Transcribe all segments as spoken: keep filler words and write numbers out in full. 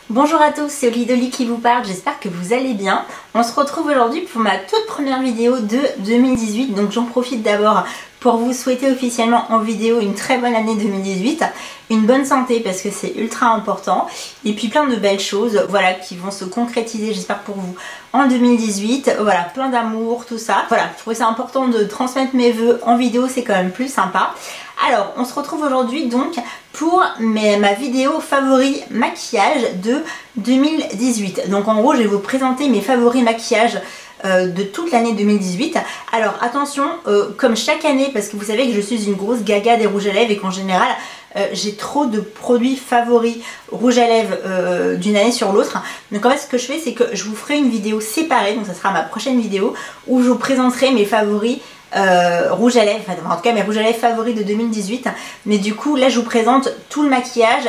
Bonjour à tous, c'est Olidoli qui vous parle, j'espère que vous allez bien. On se retrouve aujourd'hui pour ma toute première vidéo de deux mille dix-huit, donc j'en profite d'abord pour vous souhaiter officiellement en vidéo une très bonne année deux mille dix-huit, une bonne santé parce que c'est ultra important, et puis plein de belles choses, voilà, qui vont se concrétiser j'espère pour vous en deux mille dix-huit, voilà, plein d'amour, tout ça. Voilà, je trouvais ça important de transmettre mes vœux en vidéo, c'est quand même plus sympa. Alors, on se retrouve aujourd'hui donc pour mes, ma vidéo favoris maquillage de deux mille dix-huit. Donc en gros, je vais vous présenter mes favoris maquillage euh, de toute l'année deux mille dix-huit. Alors attention, euh, comme chaque année, parce que vous savez que je suis une grosse gaga des rouges à lèvres et qu'en général, euh, j'ai trop de produits favoris rouges à lèvres euh, d'une année sur l'autre. Donc en fait, ce que je fais, c'est que je vous ferai une vidéo séparée, donc ça sera ma prochaine vidéo, où je vous présenterai mes favoris Euh, rouge à lèvres, enfin, en tout cas mes rouges à lèvres favoris de deux mille dix-huit. Mais du coup là je vous présente tout le maquillage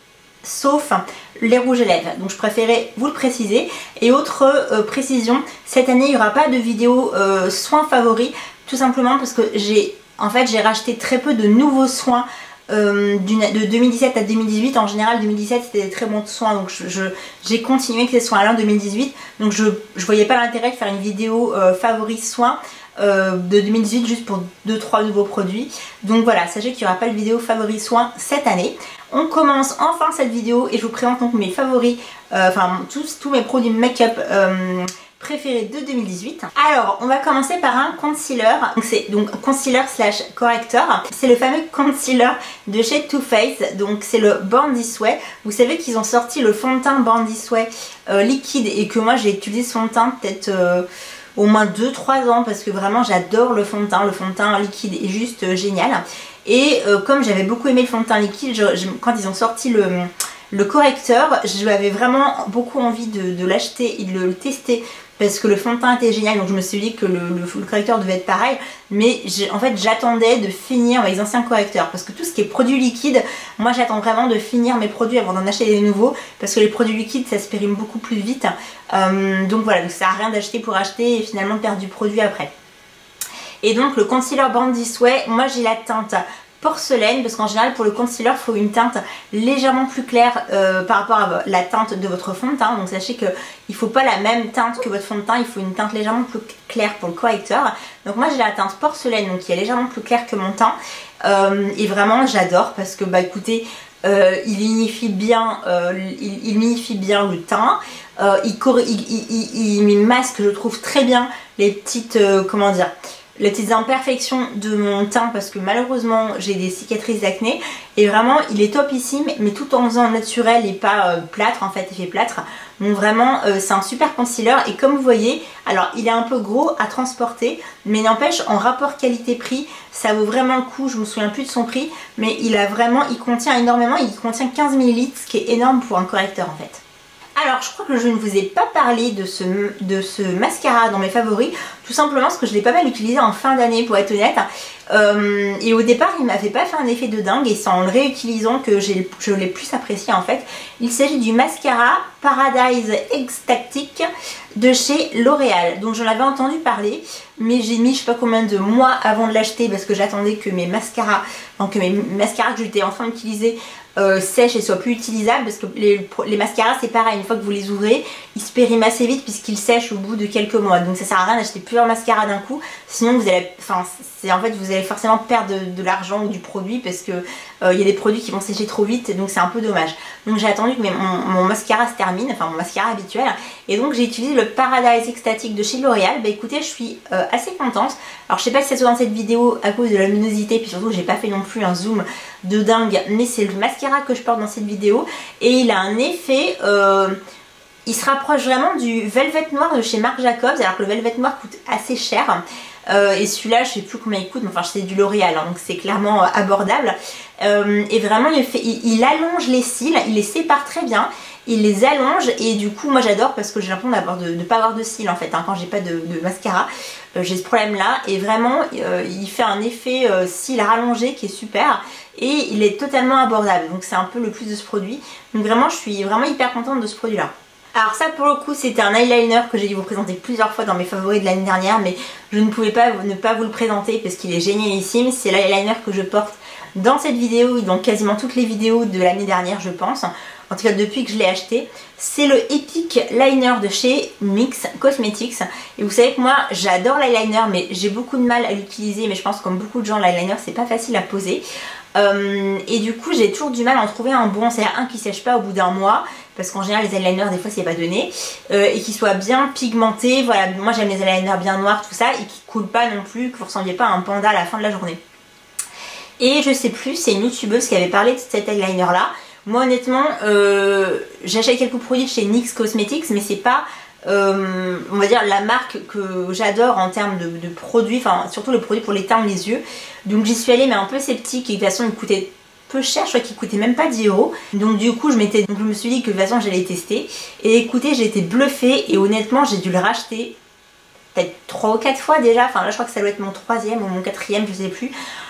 sauf les rouges à lèvres, donc je préférais vous le préciser. Et autre euh, précision, cette année il n'y aura pas de vidéo euh, soins favoris, tout simplement parce que j'ai en fait j'ai racheté très peu de nouveaux soins euh, de deux mille dix-sept à deux mille dix-huit. En général deux mille dix-sept c'était des très bons soins, donc je, je, j'ai continué avec ces soins là en deux mille dix-huit, donc je ne voyais pas l'intérêt de faire une vidéo euh, favoris soins Euh, de deux mille dix-huit juste pour deux trois nouveaux produits. Donc voilà, sachez qu'il n'y aura pas de vidéo favoris soins cette année. On commence enfin cette vidéo et je vous présente donc mes favoris, euh, enfin tous, tous mes produits make-up euh, préférés de deux mille dix-huit. Alors on va commencer par un concealer. Donc c'est donc concealer slash correcteur. C'est le fameux concealer de chez Too Faced. Donc c'est le Born This Way. Vous savez qu'ils ont sorti le fond de teint Born This Way euh, liquide et que moi j'ai utilisé ce fond de teint peut-être euh, au moins deux trois ans parce que vraiment j'adore le fond de teint. Le fond de teint liquide est juste euh, génial. Et euh, comme j'avais beaucoup aimé le fond de teint liquide, je, je, quand ils ont sorti le, le correcteur, j'avais vraiment beaucoup envie de, de l'acheter et de le tester parce que le fond de teint était génial. Donc je me suis dit que le, le, le correcteur devait être pareil, mais en fait j'attendais de finir mes anciens correcteurs parce que tout ce qui est produit liquide, moi j'attends vraiment de finir mes produits avant d'en acheter des nouveaux parce que les produits liquides ça se périme beaucoup plus vite. Euh, donc voilà, donc ça sert à rien d'acheter pour acheter et finalement de perdre du produit après. Et donc le concealer Born This Way, moi j'ai la teinte porcelaine parce qu'en général pour le concealer il faut une teinte légèrement plus claire euh, par rapport à la teinte de votre fond de teint. Donc sachez qu'il ne faut pas la même teinte que votre fond de teint, il faut une teinte légèrement plus claire pour le correcteur. Donc moi j'ai la teinte porcelaine donc qui est légèrement plus claire que mon teint euh, et vraiment j'adore parce que bah écoutez euh, il unifie bien euh, il, il unifie bien le teint, euh, il, il, il, il, il masque je trouve très bien les petites euh, comment dire les petites imperfections de mon teint parce que malheureusement j'ai des cicatrices d'acné et vraiment il est topissime mais tout en faisant naturel et pas euh, plâtre, en fait effet plâtre. Donc vraiment euh, c'est un super concealer et comme vous voyez, alors il est un peu gros à transporter mais n'empêche en rapport qualité-prix ça vaut vraiment le coup. Je me souviens plus de son prix mais il a vraiment, il contient énormément, il contient quinze millilitres ce qui est énorme pour un correcteur en fait. Alors je crois que je ne vous ai pas parlé de ce, de ce mascara dans mes favoris, tout simplement parce que je l'ai pas mal utilisé en fin d'année pour être honnête. Euh, et au départ il m'avait pas fait un effet de dingue et c'est en le réutilisant que je l'ai plus apprécié en fait. Il s'agit du mascara Paradise Extatic de chez L'Oréal. Donc j'en avais entendu parler mais j'ai mis je sais pas combien de mois avant de l'acheter parce que j'attendais que mes mascaras, donc que mes mascaras que j'étais en train d'utiliser Euh, sèche et soit plus utilisable parce que les, les mascaras c'est pareil, une fois que vous les ouvrez ils se périment assez vite puisqu'ils sèchent au bout de quelques mois, donc ça sert à rien d'acheter plusieurs mascaras d'un coup sinon vous allez, enfin c'est en fait vous allez forcément perdre de, de l'argent ou du produit parce que il euh, y a des produits qui vont sécher trop vite donc c'est un peu dommage. Donc j'ai attendu que mes, mon, mon mascara se termine, enfin mon mascara habituel, et donc j'ai utilisé le Paradise Extatic de chez L'Oréal. Bah écoutez je suis euh, assez contente. Alors je sais pas si ça se voit dans cette vidéo à cause de la luminosité puis surtout j'ai pas fait non plus un zoom de dingue mais c'est le mascara que je porte dans cette vidéo et il a un effet euh, il se rapproche vraiment du Velvet Noir de chez Marc Jacobs alors que le Velvet Noir coûte assez cher euh, et celui-là je sais plus combien il coûte mais enfin c'est du L'Oréal hein, donc c'est clairement euh, abordable euh, et vraiment il, fait, il, il allonge les cils, il les sépare très bien, il les allonge et du coup moi j'adore parce que j'ai l'impression de ne pas avoir de cils en fait hein, quand j'ai pas de, de mascara euh, j'ai ce problème là et vraiment euh, il fait un effet euh, cils rallongé qui est super et il est totalement abordable donc c'est un peu le plus de ce produit, donc vraiment je suis vraiment hyper contente de ce produit là. Alors ça pour le coup c'était un eyeliner que j'ai dû vous présenter plusieurs fois dans mes favoris de l'année dernière mais je ne pouvais pas ne pas vous le présenter parce qu'il est génialissime. C'est l'eyeliner que je porte dans cette vidéo et dans quasiment toutes les vidéos de l'année dernière je pense, en tout cas depuis que je l'ai acheté. C'est le Epic Liner de chez NYX Cosmetics. Et vous savez que moi j'adore l'eyeliner, mais j'ai beaucoup de mal à l'utiliser, mais je pense comme beaucoup de gens l'eyeliner c'est pas facile à poser. Euh, et du coup j'ai toujours du mal à en trouver un bon, c'est-à-dire un qui sèche pas au bout d'un mois, parce qu'en général les eyeliners des fois c'est pas donné, euh, et qui soit bien pigmenté. Voilà, moi j'aime les eyeliners bien noirs tout ça, et qui coulent pas non plus, que vous ressembliez pas à un panda à la fin de la journée. Et je sais plus, c'est une youtubeuse qui avait parlé de cet eyeliner là. Moi honnêtement euh, j'achète quelques produits chez NYX Cosmetics, mais c'est pas Euh, on va dire la marque que j'adore en termes de, de produits, enfin surtout le produit pour les teindre les yeux. Donc j'y suis allée mais un peu sceptique, et de toute façon il coûtait peu cher, je crois qu'il coûtait même pas dix euros. Donc du coup je m'étais, donc je me suis dit que de toute façon j'allais tester. Et écoutez, j'ai été bluffée, et honnêtement j'ai dû le racheter peut-être trois ou quatre fois déjà. Enfin là je crois que ça doit être mon troisième ou mon quatrième, je sais plus.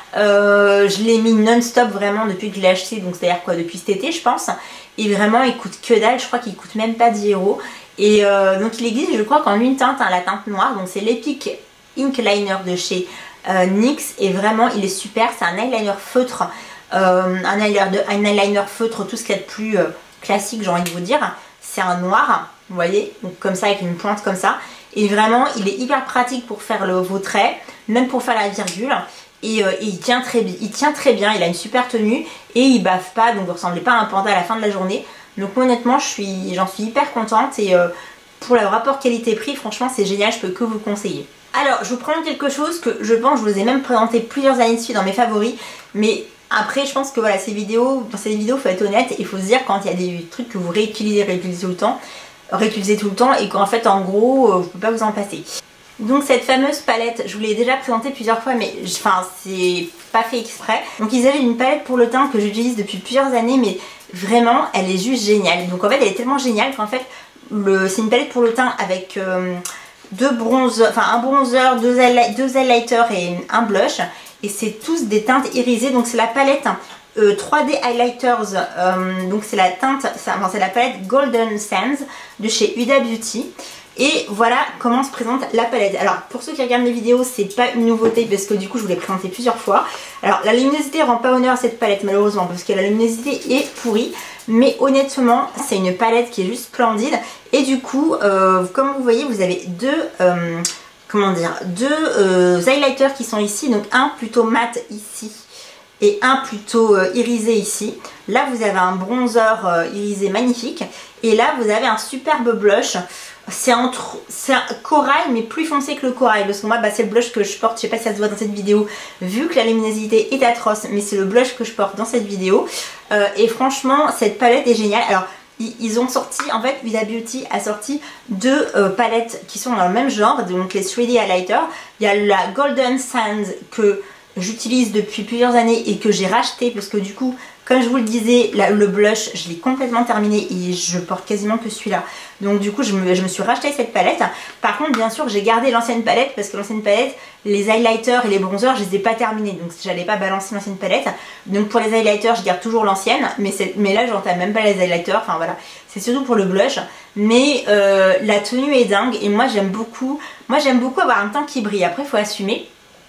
Euh, je l'ai mis non-stop vraiment depuis que je l'ai acheté, donc c'est à dire quoi, depuis cet été je pense. Et vraiment il coûte que dalle, je crois qu'il coûte même pas dix euros. Et euh, donc il existe je crois qu'en une teinte, hein, la teinte noire, donc c'est l'Epic Ink Liner de chez euh, NYX. Et vraiment il est super, c'est un eyeliner feutre, euh, un, eyeliner de, un eyeliner feutre, tout ce qu'il y a de plus euh, classique j'ai envie de vous dire. C'est un noir, vous voyez, donc comme ça avec une pointe comme ça. Et vraiment il est hyper pratique pour faire le, vos traits, même pour faire la virgule. Et, euh, et il, tient très, il tient très bien, il a une super tenue, et il baffe pas, donc vous ressemblez pas à un panda à la fin de la journée. Donc honnêtement je suis, j'en suis hyper contente, et euh, pour le rapport qualité-prix franchement c'est génial, je peux que vous conseiller. Alors je vous présente quelque chose que je pense je vous ai même présenté plusieurs années de suite dans mes favoris, mais après je pense que voilà, ces vidéos, dans ces vidéos il faut être honnête, il faut se dire quand il y a des trucs que vous réutilisez, réutilisez tout le temps, réutilisez tout le temps, et qu'en fait en gros vous ne pouvez pas vous en passer. Donc cette fameuse palette, je vous l'ai déjà présentée plusieurs fois, mais enfin c'est pas fait exprès. Donc ils avaient une palette pour le teint que j'utilise depuis plusieurs années, mais vraiment elle est juste géniale. Donc en fait elle est tellement géniale qu'en fait c'est une palette pour le teint avec euh, deux bronzers, enfin un bronzer, deux, deux highlighters et un blush. Et c'est tous des teintes irisées, donc c'est la palette euh, trois D Highlighters, euh, donc c'est la teinte, enfin, c'est la palette Golden Sands de chez Huda Beauty. Et voilà comment se présente la palette. Alors pour ceux qui regardent les vidéos, c'est pas une nouveauté parce que du coup je vous l'ai présenté plusieurs fois. Alors la luminosité rend pas honneur à cette palette malheureusement, parce que la luminosité est pourrie. Mais honnêtement c'est une palette qui est juste splendide. Et du coup euh, comme vous voyez vous avez deux euh, comment dire, deux euh, highlighters qui sont ici. Donc un plutôt mat ici et un plutôt euh, irisé ici. Là vous avez un bronzer euh, irisé magnifique. Et là vous avez un superbe blush. C'est un, un corail mais plus foncé que le corail, parce que moi bah, c'est le blush que je porte, je sais pas si ça se voit dans cette vidéo vu que la luminosité est atroce, mais c'est le blush que je porte dans cette vidéo. euh, et franchement cette palette est géniale. Alors ils, ils ont sorti, en fait Huda Beauty a sorti deux euh, palettes qui sont dans le même genre, donc les trois D Highlighter. Il y a la Golden Sands que j'utilise depuis plusieurs années et que j'ai racheté parce que du coup comme je vous le disais, la, le blush je l'ai complètement terminé et je porte quasiment que celui-là. Donc du coup je me, je me suis racheté cette palette. Par contre bien sûr j'ai gardé l'ancienne palette parce que l'ancienne palette, les highlighters et les bronzers je les ai pas terminés, donc j'allais pas balancer l'ancienne palette. Donc pour les highlighters je garde toujours l'ancienne, mais, mais là j'entame même pas les highlighters, enfin voilà. C'est surtout pour le blush, mais euh, la tenue est dingue et moi j'aime beaucoup, moi j'aime beaucoup avoir un teint qui brille. Après il faut assumer,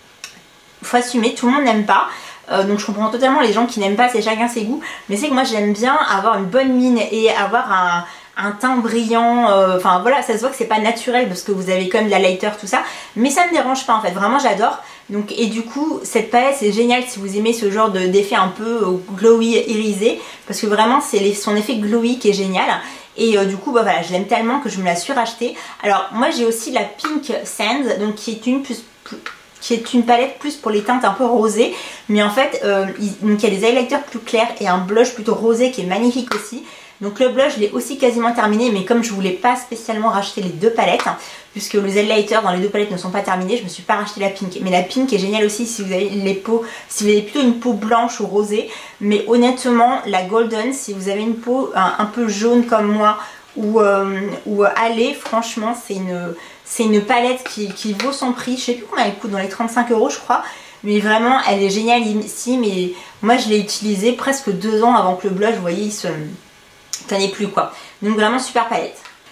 faut assumer, tout le monde n'aime pas. Euh, donc je comprends totalement les gens qui n'aiment pas, c'est chacun ses goûts. Mais c'est que moi j'aime bien avoir une bonne mine et avoir un, un teint brillant. Enfin euh, voilà, ça se voit que c'est pas naturel parce que vous avez quand même de la lighter tout ça. Mais ça me dérange pas en fait, vraiment j'adore. Donc et du coup cette palette c'est génial si vous aimez ce genre d'effet un peu glowy irisé. Parce que vraiment c'est son effet glowy qui est génial. Et euh, du coup bah voilà, je l'aime tellement que je me la suis rachetée. Alors moi j'ai aussi la Pink Sands, donc qui est une plus... plus qui est une palette plus pour les teintes un peu rosées, mais en fait euh, il, donc il y a des highlighters plus clairs et un blush plutôt rosé qui est magnifique aussi. Donc le blush je l'ai aussi quasiment terminé, mais comme je voulais pas spécialement racheter les deux palettes, puisque les highlighters dans les deux palettes ne sont pas terminés, je me suis pas racheté la Pink. Mais la Pink est géniale aussi si vous avez les peaux, si vous avez plutôt une peau blanche ou rosée. Mais honnêtement la Golden, si vous avez une peau un, un peu jaune comme moi ou, euh, ou allée, franchement c'est une... C'est une palette qui, qui vaut son prix. Je sais plus combien elle coûte, dans les trente-cinq euros je crois. Mais vraiment elle est géniale ici. Mais moi je l'ai utilisée presque deux ans avant que le blush, vous voyez, il se tenait plus quoi. Donc vraiment super palette.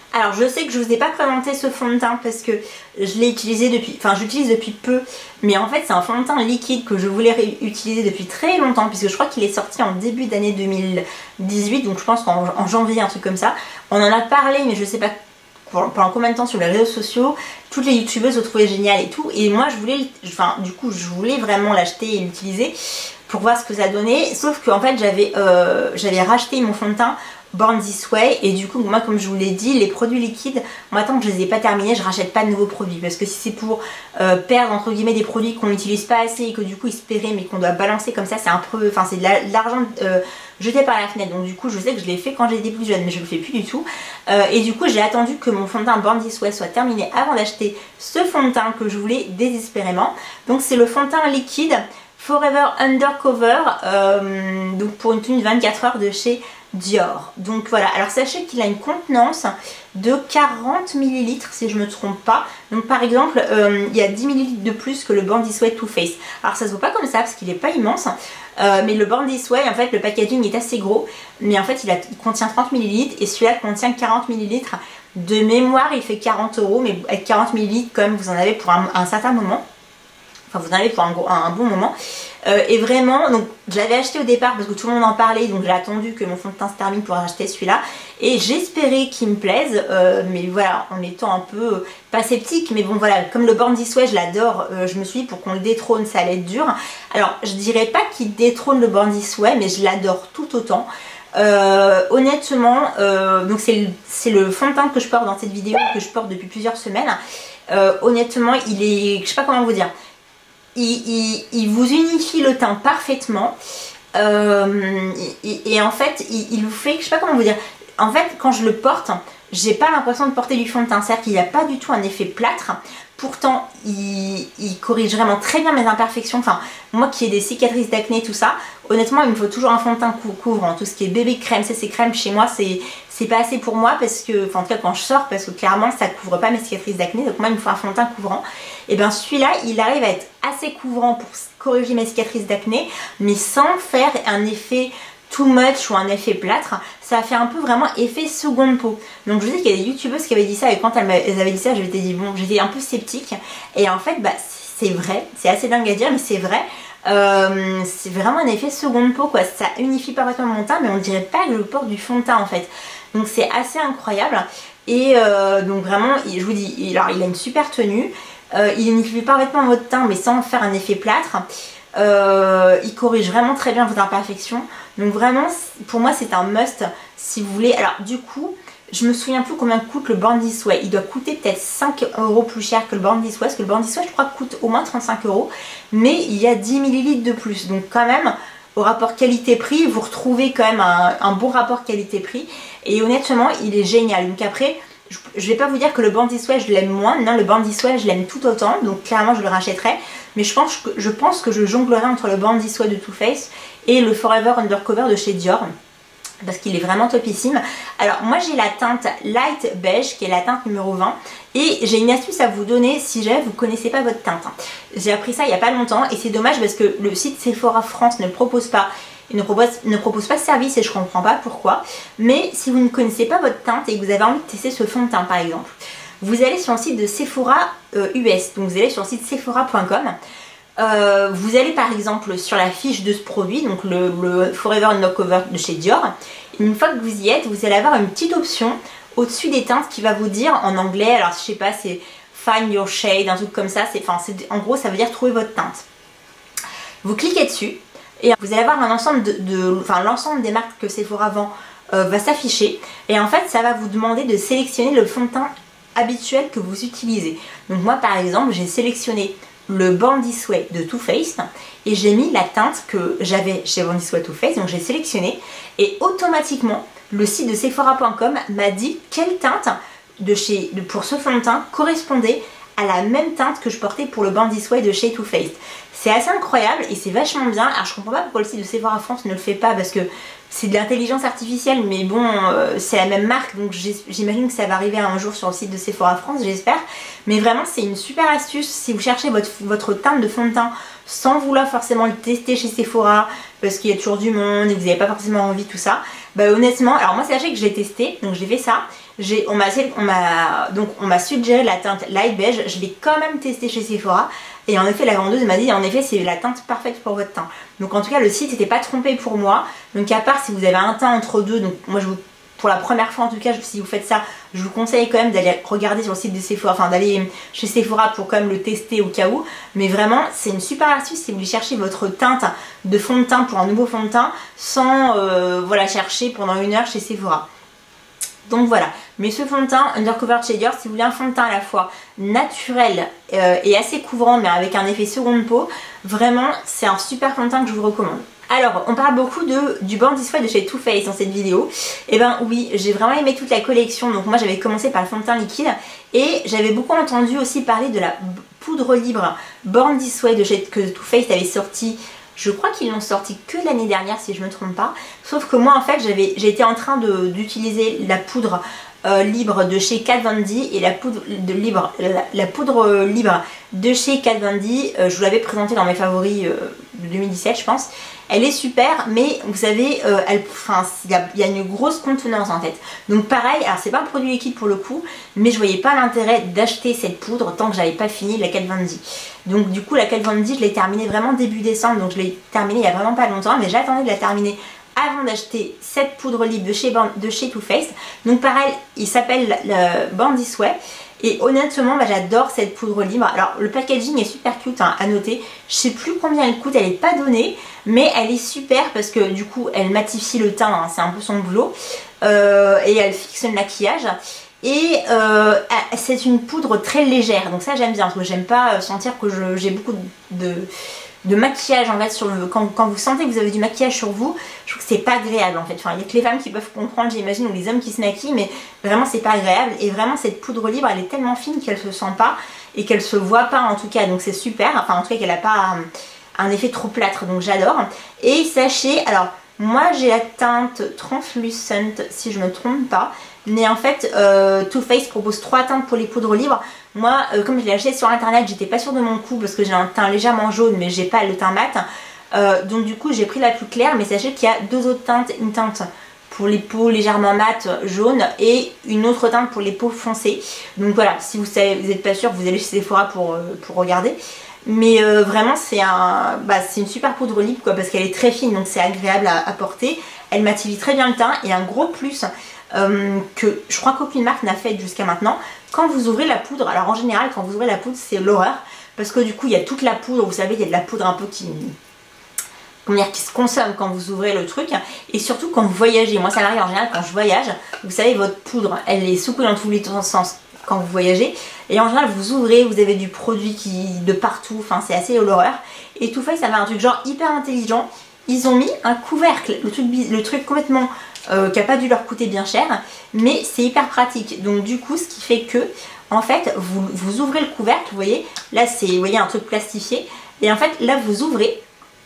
Alors je sais que je vous ai pas présenté ce fond de teint parce que je l'ai utilisé depuis, enfin j'utilise depuis peu, mais en fait c'est un fond de teint liquide que je voulais utiliser depuis très longtemps puisque je crois qu'il est sorti en début d'année deux mille dix-huit, donc je pense qu'en en janvier, un truc comme ça. On en a parlé mais je sais pas pendant combien de temps sur les réseaux sociaux, toutes les youtubeuses le trouvaient génial et tout, et moi je voulais, enfin du coup je voulais vraiment l'acheter et l'utiliser pour voir ce que ça donnait, sauf que en fait j'avais euh, j'avais racheté mon fond de teint Born This Way, et du coup moi comme je vous l'ai dit, les produits liquides, moi tant que je les ai pas terminés, je rachète pas de nouveaux produits, parce que si c'est pour euh, perdre entre guillemets des produits qu'on n'utilise pas assez et que du coup ils se paieraient mais qu'on doit balancer comme ça, c'est un peu, enfin c'est de l'argent euh, jeté par la fenêtre. Donc du coup je sais que je l'ai fait quand j'étais plus jeune mais je le fais plus du tout, euh, et du coup j'ai attendu que mon fond de teint Born This Way soit terminé avant d'acheter ce fond de teint que je voulais désespérément. Donc c'est le fond de teint liquide Forever Undercover, euh, donc pour une tenue de vingt-quatre heures de chez Dior. Donc voilà, alors sachez qu'il a une contenance de quarante millilitres si je ne me trompe pas. Donc par exemple, euh, il y a dix millilitres de plus que le Born This Way Too Faced. Alors ça se voit pas comme ça parce qu'il n'est pas immense, euh, mais le Born This Way, en fait le packaging est assez gros, mais en fait il, a, il contient trente millilitres et celui-là contient quarante millilitres. De mémoire il fait quarante euros, mais avec quarante millilitres quand même vous en avez pour un, un certain moment. Enfin vous en avez pour un, un, un bon moment. Euh, et vraiment, donc j'avais acheté au départ parce que tout le monde en parlait, donc j'ai attendu que mon fond de teint se termine pour acheter celui-là. Et j'espérais qu'il me plaise, euh, mais voilà, en étant un peu, euh, pas sceptique, mais bon voilà, comme le Born This Way je l'adore, euh, je me suis dit pour qu'on le détrône ça allait être dur. Alors je dirais pas qu'il détrône le Born This Way, mais je l'adore tout autant. Euh, honnêtement, euh, donc c'est le, le fond de teint que je porte dans cette vidéo, que je porte depuis plusieurs semaines. Euh, honnêtement, il est, je sais pas comment vous dire. Il, il, il vous unifie le teint parfaitement, euh, et, et en fait il, il vous fait, je sais pas comment vous dire, en fait quand je le porte j'ai pas l'impression de porter du fond de teint, c'est à dire qu'il n'y a pas du tout un effet plâtre, pourtant il, il corrige vraiment très bien mes imperfections. Enfin moi qui ai des cicatrices d'acné tout ça, honnêtement il me faut toujours un fond de teint cou couvrant, tout ce qui est bébé crème, c'est ces crèmes chez moi c'est c'est pas assez pour moi parce que, enfin en tout cas quand je sors, parce que clairement ça couvre pas mes cicatrices d'acné, donc moi il me faut un fond de teint couvrant. Et bien celui-là il arrive à être assez couvrant pour corriger mes cicatrices d'acné, mais sans faire un effet too much ou un effet plâtre. Ça fait un peu vraiment effet seconde peau. Donc je vous dis qu'il y a des youtubeuses qui avaient dit ça, et quand elles, elles avaient dit ça, j'étais dit bon, j'étais un peu sceptique, et en fait bah c'est vrai, c'est assez dingue à dire mais c'est vrai. Euh, c'est vraiment un effet seconde peau quoi, ça unifie parfaitement mon teint, mais on dirait pas que je porte du fond de teint en fait. Donc c'est assez incroyable, et euh, donc vraiment je vous dis, alors il a une super tenue, euh, il unifie parfaitement votre teint mais sans faire un effet plâtre. Euh, il corrige vraiment très bien vos imperfections, donc vraiment pour moi c'est un must si vous voulez. Alors du coup je me souviens plus combien coûte le Born This Way, il doit coûter peut-être cinq euros plus cher que le Born This Way, parce que le Born This Way je crois coûte au moins trente-cinq euros, mais il y a dix millilitres de plus, donc quand même au rapport qualité-prix vous retrouvez quand même un, un bon rapport qualité-prix, et honnêtement il est génial. Donc après je vais pas vous dire que le Born This Way je l'aime moins, non le Born This Way je l'aime tout autant, donc clairement je le rachèterai, mais je pense que je, pense que je jonglerai entre le Born This Way de Too Faced et le Forever Undercover de chez Dior, parce qu'il est vraiment topissime. Alors moi j'ai la teinte Light Beige qui est la teinte numéro vingt, et j'ai une astuce à vous donner si jamais vous connaissez pas votre teinte. J'ai appris ça il y a pas longtemps et c'est dommage parce que le site Sephora France ne propose pas Il ne propose, ne propose pas de service et je comprends pas pourquoi. Mais si vous ne connaissez pas votre teinte et que vous avez envie de tester ce fond de teint par exemple, vous allez sur le site de Sephora euh, U S, donc vous allez sur le site sephora point com. Euh, vous allez par exemple sur la fiche de ce produit, donc le, le Forever Undercover de chez Dior. Et une fois que vous y êtes, vous allez avoir une petite option au-dessus des teintes qui va vous dire en anglais, alors je sais pas, c'est Find Your Shade, un truc comme ça, c'est, enfin, en gros ça veut dire trouver votre teinte. Vous cliquez dessus. Et vous allez avoir un ensemble de, de enfin l'ensemble des marques que Sephora vend euh, va s'afficher, et en fait ça va vous demander de sélectionner le fond de teint habituel que vous utilisez. Donc moi par exemple j'ai sélectionné le Born This Way de Too Faced et j'ai mis la teinte que j'avais chez Born This Way Too Faced, donc j'ai sélectionné et automatiquement le site de sephora point com m'a dit quelle teinte de chez, de, pour ce fond de teint correspondait à la même teinte que je portais pour le Born This Way de chez Too Faced. C'est assez incroyable et c'est vachement bien. Alors je comprends pas pourquoi le site de Sephora France ne le fait pas, parce que c'est de l'intelligence artificielle, mais bon euh, c'est la même marque, donc j'imagine que ça va arriver un jour sur le site de Sephora France, j'espère. Mais vraiment c'est une super astuce si vous cherchez votre, votre teinte de fond de teint sans vouloir forcément le tester chez Sephora parce qu'il y a toujours du monde et que vous n'avez pas forcément envie, tout ça. Bah honnêtement, alors moi sachez que je l'ai testé, donc j'ai fait ça. On m'a on m'a donc on m'a suggéré la teinte light beige, je l'ai quand même testé chez Sephora et en effet la vendeuse m'a dit en effet c'est la teinte parfaite pour votre teint. Donc en tout cas le site n'était pas trompé pour moi. Donc à part si vous avez un teint entre deux, donc moi je vous pour la première fois en tout cas, si vous faites ça, je vous conseille quand même d'aller regarder sur le site de Sephora, enfin d'aller chez Sephora pour quand même le tester au cas où. Mais vraiment, c'est une super astuce si vous voulez chercher votre teinte de fond de teint pour un nouveau fond de teint sans euh, voilà, chercher pendant une heure chez Sephora. Donc voilà, mais ce fond de teint Undercover Shader, si vous voulez un fond de teint à la fois naturel euh, et assez couvrant mais avec un effet seconde peau, vraiment c'est un super fond de teint que je vous recommande. Alors, on parle beaucoup de, du Born This Way de chez Too Faced dans cette vidéo. Et ben oui, j'ai vraiment aimé toute la collection. Donc moi j'avais commencé par le fond de teint liquide et j'avais beaucoup entendu aussi parler de la poudre libre Born This Way de chez que Too Faced avait sorti. Je crois qu'ils l'ont sorti que l'année dernière si je ne me trompe pas. Sauf que moi en fait j'ai été en train d'utiliser la poudre euh, libre de chez Kat Von D et la poudre de libre, la, la poudre libre de chez Kat Von D. Euh, je vous l'avais présentée dans mes favoris euh, de deux mille dix-sept je pense. Elle est super, mais vous savez, euh, elle, enfin, il y a, y a une grosse contenance en fait. Donc pareil, alors c'est pas un produit liquide pour le coup, mais je voyais pas l'intérêt d'acheter cette poudre tant que j'avais pas fini la Kat Von D. Donc du coup la Kat Von D, je l'ai terminée vraiment début décembre, donc je l'ai terminée il y a vraiment pas longtemps, mais j'attendais de la terminer avant d'acheter cette poudre libre de chez, de chez Too Faced. Donc pareil, il s'appelle le Born This Way. Et honnêtement, bah, j'adore cette poudre libre. Alors le packaging est super cute hein, à noter. Je sais plus combien elle coûte, elle n'est pas donnée. Mais elle est super parce que du coup elle matifie le teint, hein, c'est un peu son boulot. Euh, et elle fixe le maquillage. Et euh, c'est une poudre très légère. Donc ça j'aime bien parce que j'aime pas sentir que j'ai beaucoup de... de maquillage en fait sur le quand, quand vous sentez que vous avez du maquillage sur vous, je trouve que c'est pas agréable en fait. Enfin, il y a que les femmes qui peuvent comprendre, j'imagine, ou les hommes qui se maquillent, mais vraiment c'est pas agréable. Et vraiment cette poudre libre elle est tellement fine qu'elle se sent pas et qu'elle se voit pas en tout cas, donc c'est super. Enfin en tout cas qu'elle a pas un, un effet trop plâtre, donc j'adore. Et sachez, alors moi j'ai la teinte Translucent si je me trompe pas, mais en fait euh, Too Faced propose trois teintes pour les poudres libres. Moi euh, comme je l'ai acheté sur internet, j'étais pas sûre de mon coup parce que j'ai un teint légèrement jaune mais j'ai pas le teint mat, euh, donc du coup j'ai pris la plus claire. Mais sachez qu'il y a deux autres teintes, une teinte pour les peaux légèrement mat jaune et une autre teinte pour les peaux foncées. Donc voilà, si vous savez, vous n'êtes pas sûr, vous allez chez Sephora pour, euh, pour regarder. Mais euh, vraiment c'est un, bah, c'est une super poudre libre quoi, parce qu'elle est très fine donc c'est agréable à, à porter. Elle matifie très bien le teint et un gros plus euh, que je crois qu'aucune marque n'a fait jusqu'à maintenant. Quand vous ouvrez la poudre, alors en général quand vous ouvrez la poudre c'est l'horreur parce que du coup il y a toute la poudre, vous savez il y a de la poudre un peu qui, comment dire, qui se consomme quand vous ouvrez le truc. Et surtout quand vous voyagez, moi ça m'arrive en général quand je voyage, vous savez votre poudre elle est secouée dans tous les sens quand vous voyagez et en général vous ouvrez, vous avez du produit qui de partout, enfin c'est assez l'horreur. Et Too Faced ça fait un truc genre hyper intelligent, ils ont mis un couvercle, le truc, le truc complètement euh, qui n'a pas dû leur coûter bien cher, mais c'est hyper pratique. Donc du coup ce qui fait que en fait vous, vous ouvrez le couvercle, vous voyez là c'est, vous voyez un truc plastifié et en fait là vous ouvrez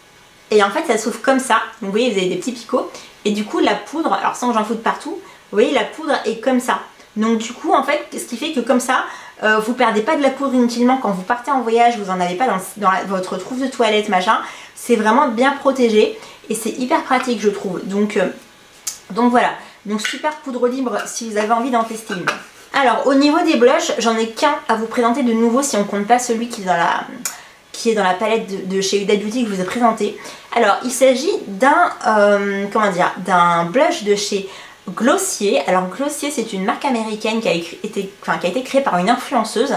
et en fait ça s'ouvre comme ça, donc vous voyez vous avez des petits picots et du coup la poudre, alors sans que j'en foute partout, vous voyez la poudre est comme ça. Donc du coup en fait ce qui fait que comme ça euh, vous perdez pas de la poudre inutilement quand vous partez en voyage, vous en avez pas dans, dans la, votre trousse de toilette machin, c'est vraiment bien protégé et c'est hyper pratique je trouve. Donc, euh, donc voilà, donc super poudre libre si vous avez envie d'en tester une. Alors au niveau des blushs, j'en ai qu'un à vous présenter de nouveau si on compte pas celui qui est dans la, qui est dans la palette de, de chez Huda Beauty que je vous ai présenté. Alors il s'agit d'un euh, comment dire, d'un blush de chez Glossier. Alors Glossier c'est une marque américaine qui a, écrit, été, enfin, qui a été créée par une influenceuse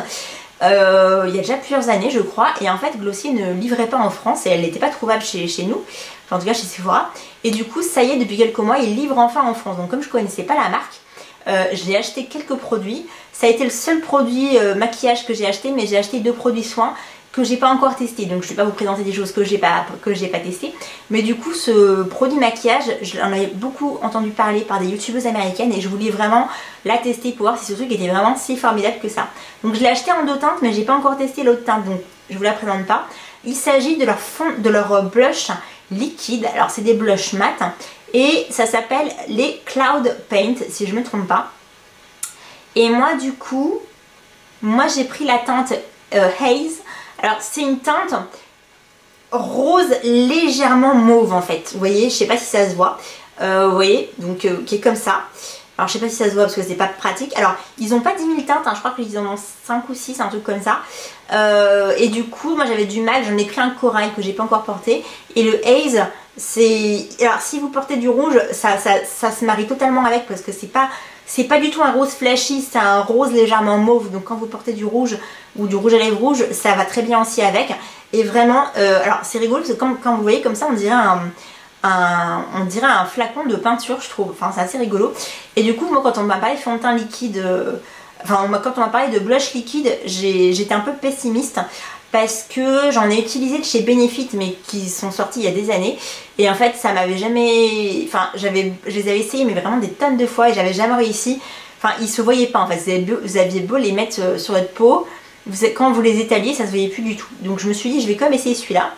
euh, il y a déjà plusieurs années je crois, et en fait Glossier ne livrait pas en France et elle n'était pas trouvable chez, chez nous, enfin en tout cas chez Sephora, et du coup ça y est depuis quelques mois ils livrent enfin en France. Donc comme je connaissais pas la marque, euh, j'ai acheté quelques produits, ça a été le seul produit euh, maquillage que j'ai acheté, mais j'ai acheté deux produits soins que j'ai pas encore testé, donc je vais pas vous présenter des choses que j'ai pas que j'ai pas testé. Mais du coup ce produit maquillage, j'en avais beaucoup entendu parler par des youtubeuses américaines et je voulais vraiment la tester pour voir si ce truc était vraiment si formidable que ça. Donc je l'ai acheté en deux teintes mais j'ai pas encore testé l'autre teinte, donc je vous la présente pas. Il s'agit de leur fond, de leur blush liquide. Alors c'est des blushs mat et ça s'appelle les Cloud Paint si je me trompe pas. Et moi du coup, moi j'ai pris la teinte euh, Haze. Alors c'est une teinte rose légèrement mauve en fait, vous voyez, je sais pas si ça se voit, euh, vous voyez, donc euh, qui est comme ça. Alors je sais pas si ça se voit parce que c'est pas pratique. Alors ils ont pas dix mille teintes, hein, je crois qu'ils en ont cinq ou six, un truc comme ça. Euh, et du coup moi j'avais du mal, j'en ai pris un corail que j'ai pas encore porté. Et le Haze, c'est... Alors si vous portez du rouge, ça, ça, ça se marie totalement avec parce que c'est pas... C'est pas du tout un rose flashy, c'est un rose légèrement mauve. Donc quand vous portez du rouge ou du rouge à lèvres rouge, ça va très bien aussi avec. Et vraiment, euh, alors c'est rigolo parce que quand, quand vous voyez comme ça, on dirait un... Un, on dirait un flacon de peinture, je trouve. Enfin c'est assez rigolo. Et du coup moi quand on m'a parlé de fond de teint liquide, euh, enfin quand on m'a parlé de blush liquide, j'étais un peu pessimiste parce que j'en ai utilisé de chez Benefit mais qui sont sortis il y a des années et en fait ça m'avait jamais, enfin j'avais, je les avais essayés mais vraiment des tonnes de fois et j'avais jamais réussi. Enfin ils se voyaient pas en fait, vous aviez beau, vous aviez beau les mettre sur votre peau, vous, quand vous les étaliez ça se voyait plus du tout. Donc je me suis dit je vais quand même essayer celui-là.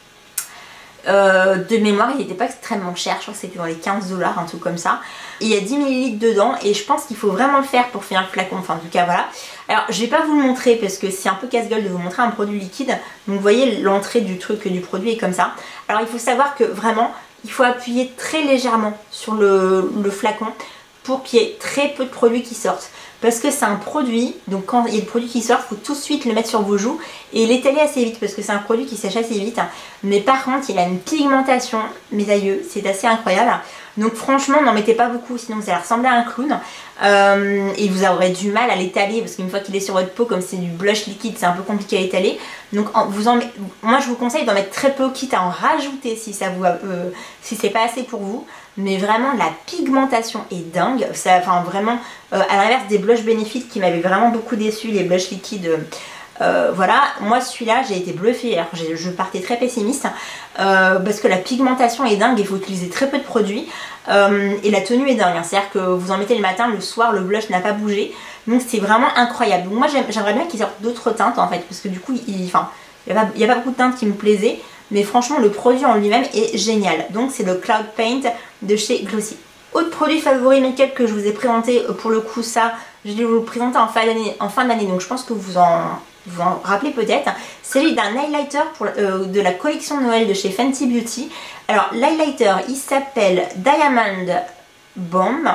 Euh, de mémoire il n'était pas extrêmement cher, je crois que c'était dans les quinze dollars, un truc comme ça. Et il y a dix millilitres dedans et je pense qu'il faut vraiment le faire pour finir le flacon, enfin en tout cas voilà. Alors je vais pas vous le montrer parce que c'est un peu casse-gueule de vous montrer un produit liquide. Donc vous voyez l'entrée du truc du produit est comme ça. Alors il faut savoir que vraiment il faut appuyer très légèrement sur le, le flacon pour qu'il y ait très peu de produits qui sortent. Parce que c'est un produit, donc quand il y a le produit qui sort, il faut tout de suite le mettre sur vos joues et l'étaler assez vite parce que c'est un produit qui sèche assez vite. Mais par contre, il a une pigmentation, mes aïeux, c'est assez incroyable. Donc franchement, n'en mettez pas beaucoup, sinon vous allez ressembler à un clown. Euh, et vous aurez du mal à l'étaler parce qu'une fois qu'il est sur votre peau, comme c'est du blush liquide, c'est un peu compliqué à étaler. Donc en, vous en, moi je vous conseille d'en mettre très peu, quitte à en rajouter si ça vous, euh, si c'est pas assez pour vous. Mais vraiment la pigmentation est dingue. Ça, enfin vraiment, euh, à l'inverse des blush Benefit qui m'avaient vraiment beaucoup déçu, les blush liquides. Euh, voilà, moi celui-là j'ai été bluffée alors que je partais très pessimiste euh, parce que la pigmentation est dingue, il faut utiliser très peu de produits euh, et la tenue est dingue, hein. C'est-à-dire que vous en mettez le matin, le soir le blush n'a pas bougé, donc c'est vraiment incroyable. Donc moi j'aimerais bien qu'ils sortent d'autres teintes en fait parce que du coup il n'y enfin, a, a pas beaucoup de teintes qui me plaisaient, mais franchement le produit en lui-même est génial. Donc c'est le Cloud Paint de chez Glossy. Autre produit favori make-up que je vous ai présenté, pour le coup ça je vais vous le présenter en fin d'année, en fin d'année, donc je pense que vous en vous en rappelez peut-être, c'est d'un highlighter pour, euh, de la collection de Noël de chez Fenty Beauty. Alors l'highlighter il s'appelle Diamond Bomb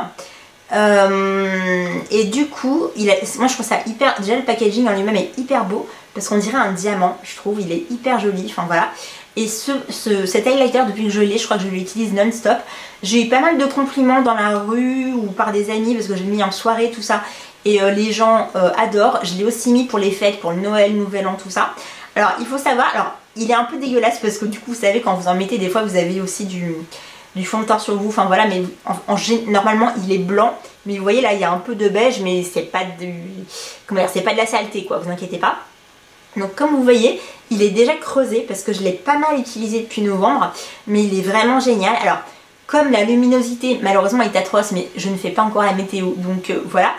euh, et du coup il a, moi je trouve ça hyper, déjà le packaging en lui-même est hyper beau parce qu'on dirait un diamant, je trouve, il est hyper joli, enfin voilà. Et ce, ce, cet highlighter, depuis que je l'ai, je crois que je l'utilise non-stop. J'ai eu pas mal de compliments dans la rue ou par des amis parce que je l'ai mis en soirée, tout ça. Et euh, les gens euh, adorent. Je l'ai aussi mis pour les fêtes, pour le Noël, Nouvel An, tout ça. Alors il faut savoir, alors il est un peu dégueulasse parce que du coup vous savez quand vous en mettez des fois vous avez aussi du, du fond de teint sur vous. Enfin voilà, mais en, en, normalement il est blanc. Mais vous voyez là il y a un peu de beige mais c'est pas de, comment dire, c'est pas de la saleté quoi, vous inquiétez pas. Donc comme vous voyez, il est déjà creusé parce que je l'ai pas mal utilisé depuis novembre. Mais il est vraiment génial. Alors comme la luminosité malheureusement est atroce, mais je ne fais pas encore la météo. Donc euh, voilà.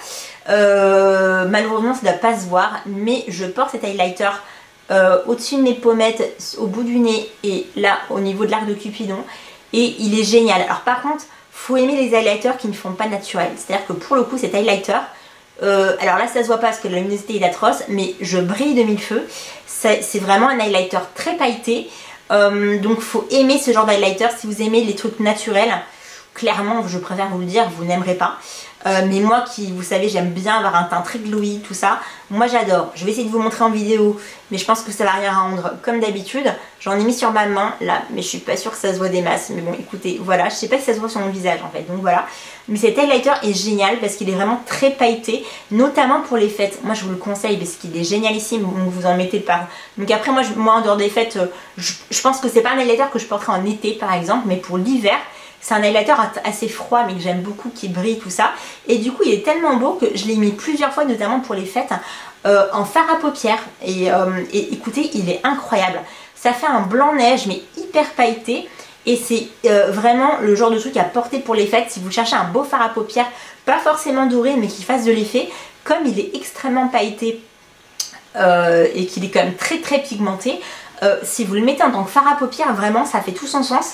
Euh, malheureusement ça ne doit pas se voir, mais je porte cet highlighter euh, au-dessus de mes pommettes, au bout du nez et là au niveau de l'arc de Cupidon et il est génial. Alors par contre faut aimer les highlighters qui ne font pas naturel, c'est à dire que pour le coup cet highlighter euh, alors là ça se voit pas parce que la luminosité est atroce, mais je brille de mille feux. C'est vraiment un highlighter très pailleté, euh, donc faut aimer ce genre d'highlighter. Si vous aimez les trucs naturels, clairement je préfère vous le dire, vous n'aimerez pas. Euh, mais moi qui, vous savez, j'aime bien avoir un teint très glowy, tout ça, moi j'adore. Je vais essayer de vous montrer en vidéo, mais je pense que ça va rien rendre comme d'habitude. J'en ai mis sur ma main là, mais je suis pas sûre que ça se voit des masses. Mais bon écoutez, voilà, je sais pas si ça se voit sur mon visage en fait, donc voilà. Mais cet highlighter est génial parce qu'il est vraiment très pailleté, notamment pour les fêtes. Moi je vous le conseille parce qu'il est génialissime, donc vous en mettez par... Donc après moi, je, moi en dehors des fêtes, je, je pense que c'est pas un highlighter que je porterai en été par exemple, mais pour l'hiver, c'est un highlighter assez froid mais que j'aime beaucoup, qui brille tout ça. Et du coup il est tellement beau que je l'ai mis plusieurs fois, notamment pour les fêtes, euh, en fard à paupières. Et, euh, et écoutez, il est incroyable. Ça fait un blanc neige mais hyper pailleté. Et c'est euh, vraiment le genre de truc à porter pour les fêtes. Si vous cherchez un beau fard à paupières, pas forcément doré mais qui fasse de l'effet, comme il est extrêmement pailleté euh, et qu'il est quand même très très pigmenté, Euh, si vous le mettez en tant que fard à paupières, vraiment ça fait tout son sens.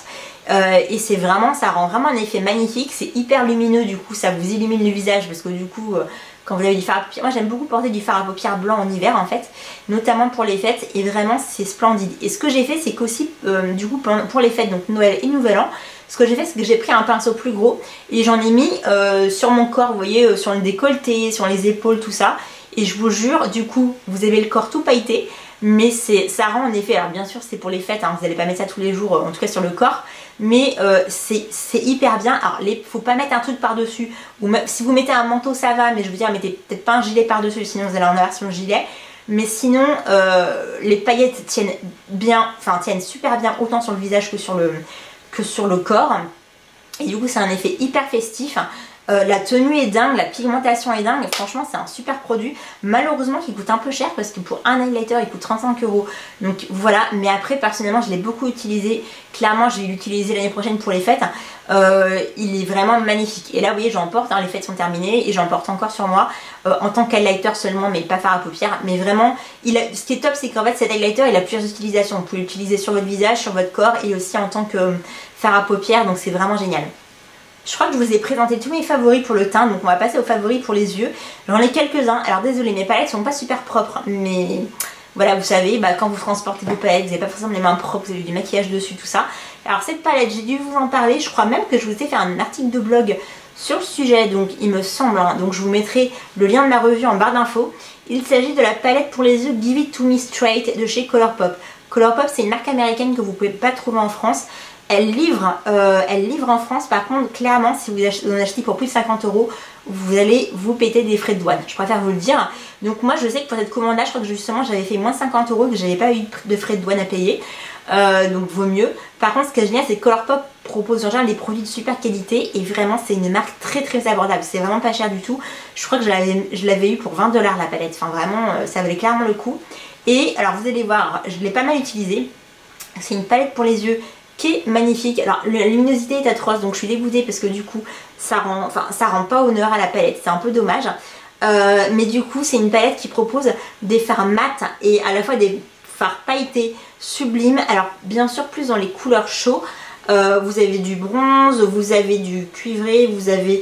euh, et c'est vraiment, ça rend vraiment un effet magnifique. C'est hyper lumineux, du coup ça vous illumine le visage parce que du coup euh, quand vous avez du fard à paupières, moi j'aime beaucoup porter du fard à paupières blanc en hiver en fait, notamment pour les fêtes, et vraiment c'est splendide. Et ce que j'ai fait, c'est qu'aussi euh, du coup pour les fêtes, donc Noël et Nouvel An, ce que j'ai fait, c'est que j'ai pris un pinceau plus gros et j'en ai mis euh, sur mon corps, vous voyez, euh, sur le décolleté, sur les épaules, tout ça. Et je vous jure, du coup, vous avez le corps tout pailleté, mais ça rend en effet, alors bien sûr c'est pour les fêtes, hein, vous n'allez pas mettre ça tous les jours, en tout cas sur le corps, mais euh, c'est hyper bien. Alors il ne faut pas mettre un truc par dessus, ou même, si vous mettez un manteau ça va, mais je veux dire mettez peut-être pas un gilet par dessus, sinon vous allez en avoir sur le gilet. Mais sinon euh, les paillettes tiennent bien, enfin tiennent super bien autant sur le visage que sur le, que sur le corps, et du coup c'est un effet hyper festif. Euh, la tenue est dingue, la pigmentation est dingue, franchement c'est un super produit, malheureusement qui coûte un peu cher parce que pour un highlighter il coûte trente-cinq euros, donc voilà. Mais après personnellement je l'ai beaucoup utilisé, clairement je vais l'utiliser l'année prochaine pour les fêtes, euh, il est vraiment magnifique. Et là vous voyez j'en porte, hein, les fêtes sont terminées et j'en porte encore sur moi euh, en tant qu'highlighter seulement, mais pas fard à paupières. Mais vraiment il a, ce qui est top c'est qu'en fait cet highlighter il a plusieurs utilisations, vous pouvez l'utiliser sur votre visage, sur votre corps et aussi en tant que euh, fard à paupières, donc c'est vraiment génial. Je crois que je vous ai présenté tous mes favoris pour le teint, donc on va passer aux favoris pour les yeux. J'en ai quelques-uns, alors désolé mes palettes sont pas super propres, mais voilà vous savez, bah, quand vous transportez vos palettes, vous n'avez pas forcément les mains propres, vous avez du maquillage dessus, tout ça. Alors cette palette, j'ai dû vous en parler, je crois même que je vous ai fait un article de blog sur le sujet, donc il me semble, hein, donc je vous mettrai le lien de ma revue en barre d'infos. Il s'agit de la palette pour les yeux Give It To Me Straight de chez Colourpop. Colourpop c'est une marque américaine que vous pouvez pas trouver en France. Elle livre, euh, elle livre en France, par contre clairement si vous achetez, vous en achetez pour plus de cinquante euros, vous allez vous péter des frais de douane, je préfère vous le dire. Donc moi je sais que pour cette commande là, je crois que justement j'avais fait moins de cinquante euros, que j'avais pas eu de frais de douane à payer, euh, donc vaut mieux. Par contre ce qui est génial c'est que Colourpop propose en général des produits de super qualité et vraiment c'est une marque très très abordable, c'est vraiment pas cher du tout. Je crois que je l'avais eu pour vingt dollars la palette, enfin vraiment euh, ça valait clairement le coup. Et alors vous allez voir, je l'ai pas mal utilisée, c'est une palette pour les yeux qui est magnifique. Alors la luminosité est atroce, donc je suis dégoûtée parce que du coup ça rend, enfin, ça rend pas honneur à la palette, c'est un peu dommage. Euh, mais du coup c'est une palette qui propose des fards mat et à la fois des fards pailletés sublimes. Alors bien sûr plus dans les couleurs chaudes, euh, vous avez du bronze, vous avez du cuivré, vous avez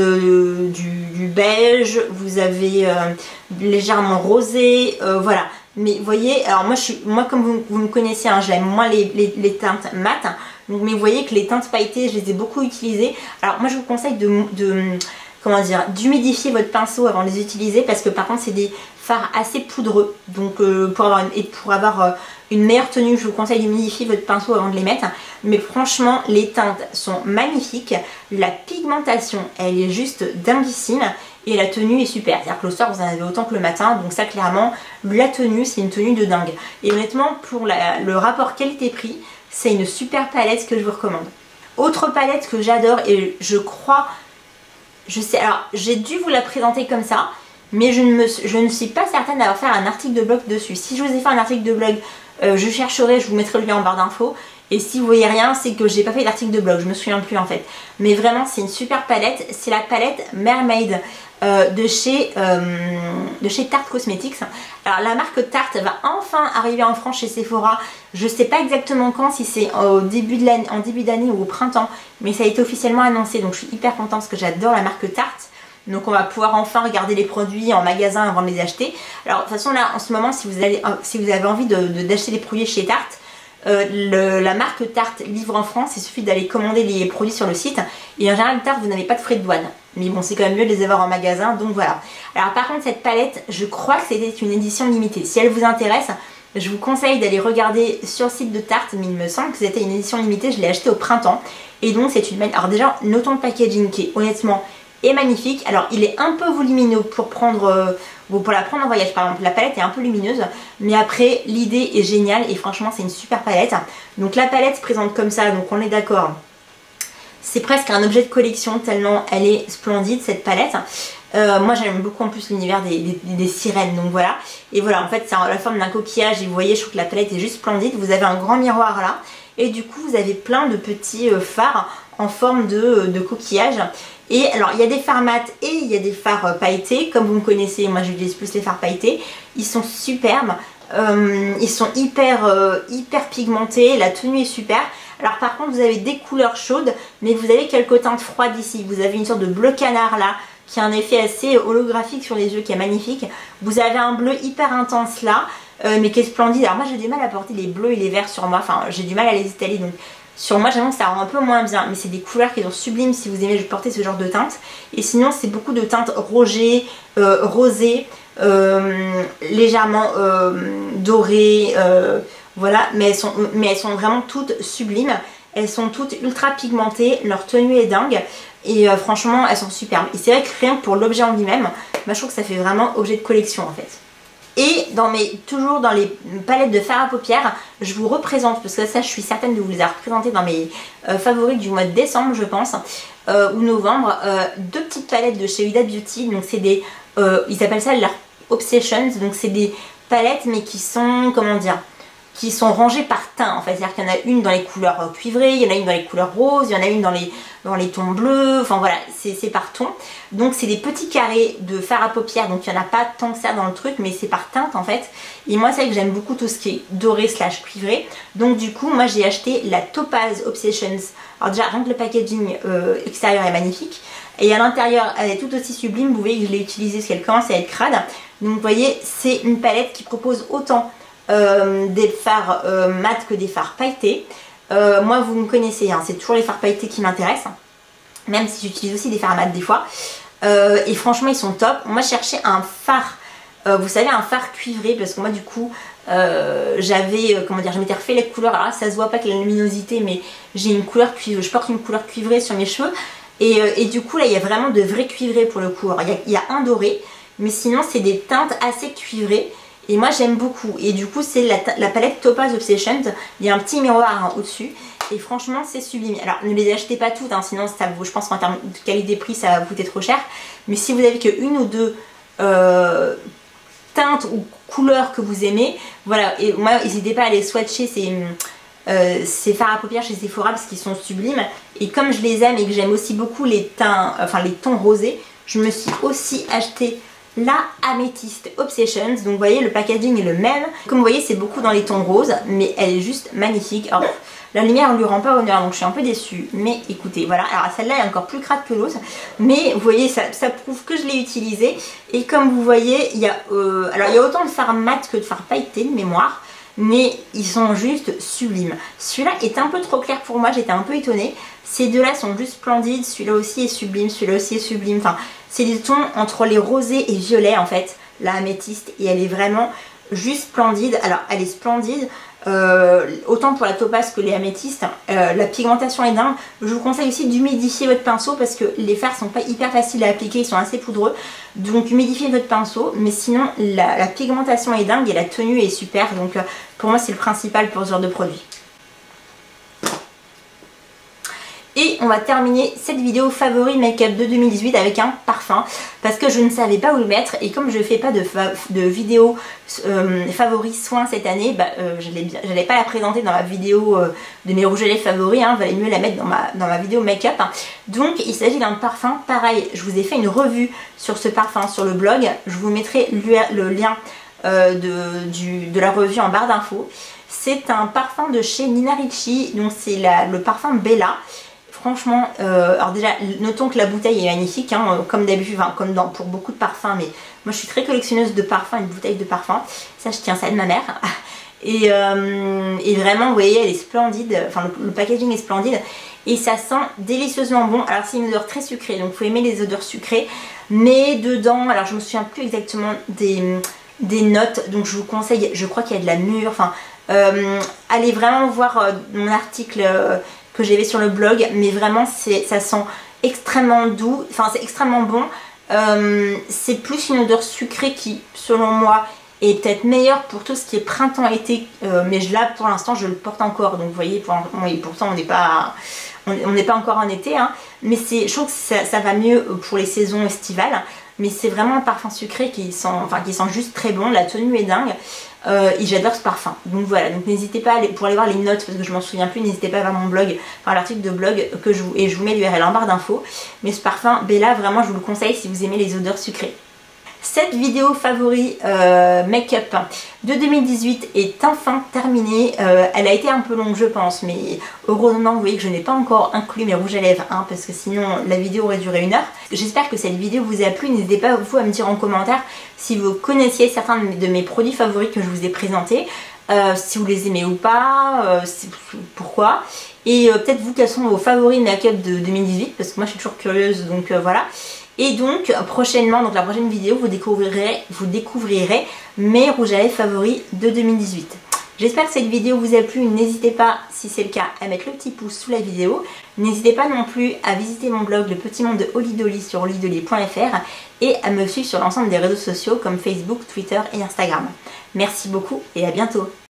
euh, du, du beige, vous avez euh, légèrement rosé, euh, voilà. Mais vous voyez, alors moi, je suis, moi comme vous, vous me connaissez, hein, j'aime moins les, les, les teintes mat. Donc, mais vous voyez que les teintes pailletées, je les ai beaucoup utilisées. Alors moi je vous conseille de, de comment dire, d'humidifier votre pinceau avant de les utiliser parce que par contre c'est des fards assez poudreux. Donc euh, pour avoir, une, et pour avoir euh, une meilleure tenue, je vous conseille d'humidifier votre pinceau avant de les mettre. Mais franchement, les teintes sont magnifiques. La pigmentation, elle est juste dinguissime. Et la tenue est super, c'est-à-dire que le soir vous en avez autant que le matin, donc ça clairement, la tenue c'est une tenue de dingue. Et honnêtement pour la, le rapport qualité-prix, c'est une super palette que je vous recommande. Autre palette que j'adore et je crois, je sais, alors j'ai dû vous la présenter comme ça, mais je ne, me, je ne suis pas certaine d'avoir fait un article de blog dessus. Si je vous ai fait un article de blog, euh, je chercherai, je vous mettrai le lien en barre d'infos. Et si vous voyez rien, c'est que j'ai pas fait d'article de blog, je me souviens plus en fait. Mais vraiment c'est une super palette, c'est la palette Mermaid euh, de, chez, euh, de chez Tarte Cosmetics. Alors la marque Tarte va enfin arriver en France chez Sephora. Je sais pas exactement quand, si c'est au début de l'année, en début d'année ou au printemps, mais ça a été officiellement annoncé, donc je suis hyper contente parce que j'adore la marque Tarte. Donc on va pouvoir enfin regarder les produits en magasin avant de les acheter. Alors de toute façon là en ce moment si vous, allez, si vous avez envie de, de, d'acheter des produits chez Tarte, Euh, le, la marque Tarte livre en France, il suffit d'aller commander les produits sur le site et en général Tarte vous n'avez pas de frais de douane, mais bon c'est quand même mieux de les avoir en magasin, donc voilà. Alors par contre cette palette, je crois que c'était une édition limitée. Si elle vous intéresse, je vous conseille d'aller regarder sur le site de Tarte, mais il me semble que c'était une édition limitée, je l'ai acheté au printemps et donc c'est une... Alors déjà notons le packaging qui est honnêtement est magnifique. Alors il est un peu volumineux pour prendre euh, pour la prendre en voyage par exemple, la palette est un peu lumineuse, mais après l'idée est géniale et franchement c'est une super palette. Donc la palette se présente comme ça, donc on est d'accord, c'est presque un objet de collection tellement elle est splendide cette palette. Euh, moi j'aime beaucoup en plus l'univers des, des, des sirènes, donc voilà. Et voilà, en fait c'est la forme d'un coquillage et vous voyez, je trouve que la palette est juste splendide. Vous avez un grand miroir là et du coup vous avez plein de petits euh, fards en forme de, de coquillage. Et alors il y a des fards mat et il y a des fards pailletés, comme vous me connaissez, moi j'utilise plus les fards pailletés. Ils sont superbes, euh, ils sont hyper, euh, hyper pigmentés, la tenue est super. Alors par contre vous avez des couleurs chaudes, mais vous avez quelques teintes froides ici. Vous avez une sorte de bleu canard là, qui a un effet assez holographique sur les yeux, qui est magnifique. Vous avez un bleu hyper intense là, euh, mais qui est splendide. Alors moi j'ai du mal à porter les bleus et les verts sur moi, enfin j'ai du mal à les étaler, donc sur moi j'avoue que ça rend un peu moins bien, mais c'est des couleurs qui sont sublimes si vous aimez porter ce genre de teinte. Et sinon c'est beaucoup de teintes rouges, euh, rosées, euh, légèrement euh, dorées, euh, voilà, mais elles, sont, mais elles sont vraiment toutes sublimes. Elles sont toutes ultra pigmentées, leur tenue est dingue et euh, franchement elles sont superbes. Et c'est vrai que rien que pour l'objet en lui-même, moi je trouve que ça fait vraiment objet de collection en fait. Et dans mes, toujours dans les palettes de fard à paupières, je vous représente, parce que ça je suis certaine de vous les avoir représentées dans mes euh, favoris du mois de décembre je pense, euh, ou novembre, euh, deux petites palettes de chez Huda Beauty. Donc c'est des, euh, ils appellent ça leur Obsessions, donc c'est des palettes mais qui sont, comment dire, qui sont rangées par teint en fait, c'est-à-dire qu'il y en a une dans les couleurs cuivrées, il y en a une dans les couleurs roses, il y en a une dans les, dans les tons bleus, enfin voilà, c'est par ton. Donc c'est des petits carrés de fard à paupières, donc il n'y en a pas tant que ça dans le truc, mais c'est par teinte en fait. Et moi c'est vrai que j'aime beaucoup tout ce qui est doré slash cuivré, donc du coup moi j'ai acheté la Topaz Obsessions. Alors déjà rien que le packaging euh, extérieur est magnifique, et à l'intérieur elle est tout aussi sublime. Vous voyez que je l'ai utilisée parce qu'elle commence à être crade. Donc vous voyez c'est une palette qui propose autant Euh, des fards euh, mat que des fards pailletés. Euh, moi vous me connaissez, hein, c'est toujours les fards pailletés qui m'intéressent, même si j'utilise aussi des fards mat des fois. Euh, et franchement ils sont top. Moi je cherchais un fard, euh, vous savez, un fard cuivré, parce que moi du coup euh, j'avais, euh, comment dire, je m'étais refait les couleurs. Alors là ça se voit pas que la luminosité, mais j'ai une couleur cuivrée, je porte une couleur cuivrée sur mes cheveux. Et, euh, et du coup là il y a vraiment de vrais cuivrés pour le coup. Alors il y a, il y a un doré, mais sinon c'est des teintes assez cuivrées. Et moi j'aime beaucoup. Et du coup c'est la, la palette Topaz Obsessions. Il y a un petit miroir hein, au-dessus. Et franchement c'est sublime. Alors ne les achetez pas toutes, hein, sinon ça vaut, je pense qu'en termes de qualité-prix ça va vous coûter trop cher. Mais si vous avez qu'une ou deux euh, teintes ou couleurs que vous aimez, voilà. Et moi n'hésitez pas à les swatcher ces, euh, ces fards à paupières chez Sephora parce qu'ils sont sublimes. Et comme je les aime et que j'aime aussi beaucoup les teints, enfin les tons rosés, je me suis aussi acheté la Amethyst Obsessions. Donc vous voyez le packaging est le même. Comme vous voyez c'est beaucoup dans les tons roses, mais elle est juste magnifique. Alors la lumière ne lui rend pas honneur, donc je suis un peu déçue. Mais écoutez, voilà. Alors celle-là est encore plus crade que l'autre, mais vous voyez ça, ça prouve que je l'ai utilisée. Et comme vous voyez il y a, euh, alors il y a autant de fard mat que de fard pailleté de mémoire, mais ils sont juste sublimes. Celui-là est un peu trop clair pour moi, j'étais un peu étonnée. Ces deux-là sont juste splendides, celui-là aussi est sublime, celui-là aussi est sublime. Enfin, c'est des tons entre les rosés et violets en fait, la améthyste, et elle est vraiment juste splendide. Alors elle est splendide, euh, autant pour la topaz que les améthystes. Euh, la pigmentation est dingue. Je vous conseille aussi d'humidifier votre pinceau parce que les fards sont pas hyper faciles à appliquer, ils sont assez poudreux. Donc humidifiez votre pinceau, mais sinon la, la pigmentation est dingue et la tenue est super. Donc euh, pour moi c'est le principal pour ce genre de produit. Et on va terminer cette vidéo favori make-up de deux mille dix-huit avec un parfum, parce que je ne savais pas où le mettre, et comme je ne fais pas de, de vidéo euh, favoris soins cette année, bah, euh, je n'allais pas la présenter dans ma vidéo euh, de mes rouges à lèvres favoris, hein, valait mieux la mettre dans ma, dans ma vidéo make-up. Hein. Donc il s'agit d'un parfum, pareil, je vous ai fait une revue sur ce parfum sur le blog, je vous mettrai le lien euh, de, du, de la revue en barre d'infos. C'est un parfum de chez Nina Ricci, donc c'est le parfum Bella. Franchement, euh, alors déjà, notons que la bouteille est magnifique, hein, comme d'habitude, enfin, comme dans, pour beaucoup de parfums, mais moi je suis très collectionneuse de parfums, une bouteille de parfum, ça je tiens ça de ma mère. Et, euh, et vraiment, vous voyez, elle est splendide, enfin le, le packaging est splendide, et ça sent délicieusement bon. Alors c'est une odeur très sucrée, donc il faut aimer les odeurs sucrées, mais dedans, alors je me souviens plus exactement des, des notes, donc je vous conseille, je crois qu'il y a de la mûre, enfin, euh, allez vraiment voir euh, mon article euh, que j'avais sur le blog, mais vraiment ça sent extrêmement doux, enfin c'est extrêmement bon. Euh, c'est plus une odeur sucrée qui, selon moi, est peut-être meilleure pour tout ce qui est printemps-été, euh, mais je, là pour l'instant je le porte encore, donc vous voyez, pour, et pourtant on n'est pas on n'est pas encore en été, hein, mais je trouve que ça, ça va mieux pour les saisons estivales, mais c'est vraiment un parfum sucré qui sent, enfin, qui sent juste très bon, la tenue est dingue. Euh, et j'adore ce parfum, donc voilà, donc n'hésitez pas à aller, pour aller voir les notes, parce que je m'en souviens plus, n'hésitez pas à voir mon blog, enfin l'article de blog que je vous, et je vous mets l'U R L en barre d'infos. Mais ce parfum Bella, vraiment je vous le conseille si vous aimez les odeurs sucrées. Cette vidéo favori euh, make-up de deux mille dix-huit est enfin terminée. Euh, elle a été un peu longue je pense, mais heureusement vous voyez que je n'ai pas encore inclus mes rouges à lèvres hein, parce que sinon la vidéo aurait duré une heure. J'espère que cette vidéo vous a plu. N'hésitez pas vous à me dire en commentaire si vous connaissiez certains de mes produits favoris que je vous ai présentés. Euh, si vous les aimez ou pas, euh, pourquoi, et euh, peut-être vous quels sont vos favoris make-up de deux mille dix-huit, parce que moi je suis toujours curieuse, donc euh, voilà. Et donc prochainement, donc la prochaine vidéo, vous découvrirez, vous découvrirez mes rouges à lèvres favoris de deux mille dix-huit. J'espère que cette vidéo vous a plu. N'hésitez pas, si c'est le cas, à mettre le petit pouce sous la vidéo. N'hésitez pas non plus à visiter mon blog Le Petit Monde de Holly Dolly sur holly dolly point f r et à me suivre sur l'ensemble des réseaux sociaux comme Facebook, Twitter et Instagram. Merci beaucoup et à bientôt.